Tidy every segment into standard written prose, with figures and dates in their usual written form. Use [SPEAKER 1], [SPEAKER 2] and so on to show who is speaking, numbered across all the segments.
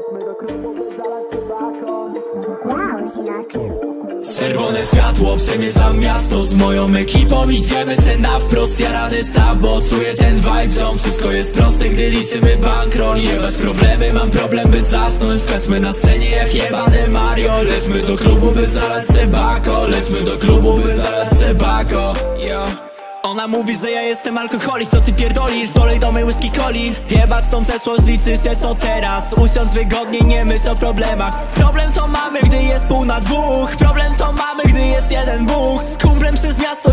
[SPEAKER 1] Czerwone światło, przemierzam miasto. Z moją ekipą idziemy se na wprost. Jarany staw, bo czuję ten vibe, ziom. Wszystko jest proste, gdy liczymy bankroll. Jebać problemy, mam problem by zasnąć. Skaczmy na scenie jak jebane Mario. Lećmy do klubu, by zalać se bako. Lećmy do klubu, by zalać se bako. Ona mówi, że ja jestem alkoholik, co ty pierdolisz? Dolej do mej whisky coli. Jebać tą przeszłość, liczy się co teraz. Usiądź wygodnie, nie myśl o problemach. Problem to mamy, gdy jest pół na dwóch. Problem to mamy, gdy jest jeden Bóg. Z kumplem przez miasto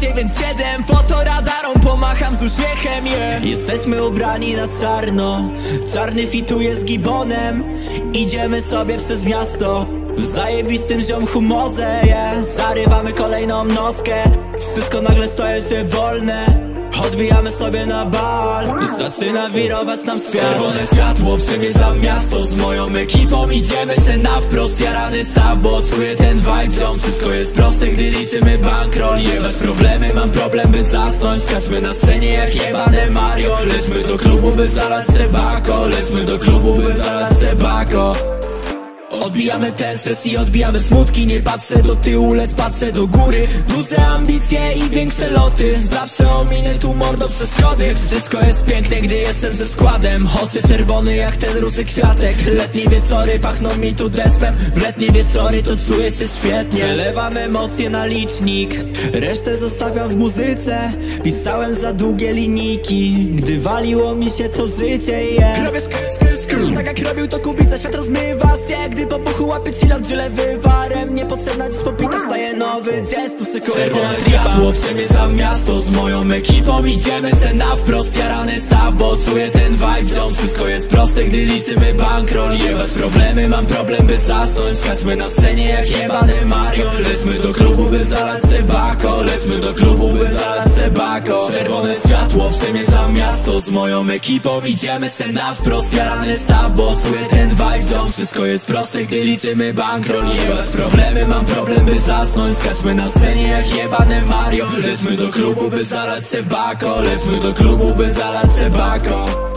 [SPEAKER 1] 197. Fotoradarom pomacham z uśmiechem, Jesteśmy ubrani na czarno. Czarny fituje z gibonem. Idziemy sobie przez miasto w zajebistym ziom humorze, Zarywamy kolejną nockę. Wszystko nagle staje się wolne. Odbijamy sobie na bal. Zaczyna wirować nam świat. Czerwone światło, przemierzam miasto. Z moją ekipą idziemy se na wprost. Jarany staw, bo czuję ten vibe, ziom. Wszystko jest proste, gdy liczymy bankroll. Jebać problemy, mam problem by zasnąć. Skaczmy na scenie jak jebane Mario. Lećmy do klubu, by zalać se bako. Lećmy do klubu, by zalać se bako. Odbijamy ten stres i odbijamy smutki. Nie patrzę do tyłu, lecz patrzę do góry. Duże ambicje i większe loty. Zawsze ominę tu mordo przeszkody. Wszystko jest piękne, gdy jestem ze składem. Oczy czerwone jak ten róży kwiatek. Letnie wieczory pachną mi tu despem. W letnie wieczory to czuję się świetnie. Przelewam emocje na licznik. Resztę zostawiam w muzyce. Pisałem za długie linijki, gdy waliło mi się to życie, Robię tak jak robił to Kubica. Świat rozmywa się, gdy po puchu łapie ci lot dzielę wywarem. Niepotrzebna dziś popita, wstaje nowy dzień. Tu sekund. Czerwone światło, przemierzam miasto. Z moją ekipą idziemy se na wprost. Jarany staw, bo czuję ten vibe, ziom. Wszystko jest proste, gdy liczymy bankroll. Jebać problemy, mam problem by zasnąć. Skaczmy na scenie jak jebany Mario. Lećmy do klubu, by zalać se bako. Lećmy do klubu, by zalać se bako. Czerwone światło, przemierzam miasto. Z moją ekipą idziemy se na wprost. Jarany staw, bo czuję ten vibe, ziom. Wszystko jest proste, gdy liczymy bankroll. Jebać problemy, mam problem by zasnąć. Skaczmy na scenie jak jebane Mario. Lećmy do klubu, by zalać se bako. Lećmy do klubu, by zalać se bako.